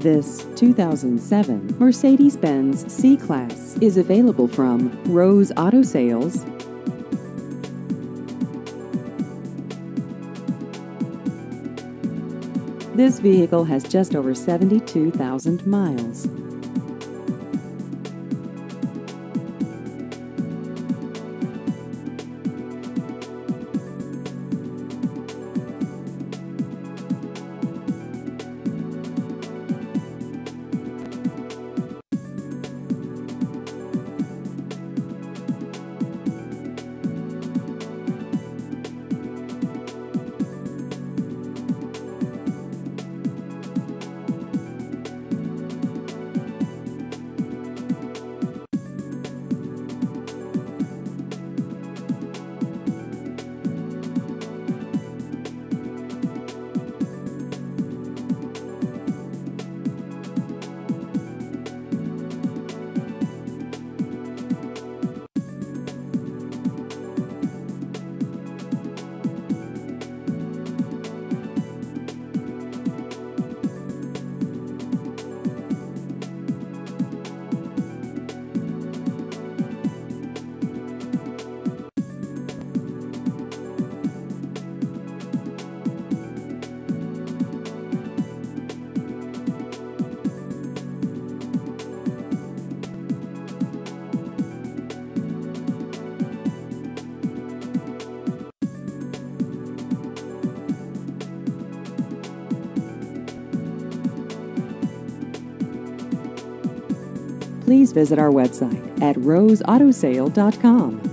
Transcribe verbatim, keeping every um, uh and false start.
This two thousand seven Mercedes-Benz C-Class is available from Rose Auto Sales. This vehicle has just over seventy-two thousand miles. Please visit our website at rose auto sale dot com.